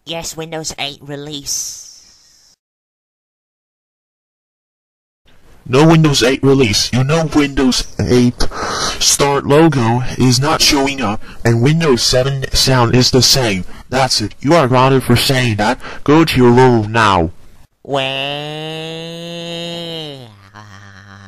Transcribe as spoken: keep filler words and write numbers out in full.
Yes, Windows eight release. No Windows eight release. You know Windows eight Start logo is not showing up, and Windows seven sound is the same. That's it. You are grounded for saying that. Go to your room now. Where?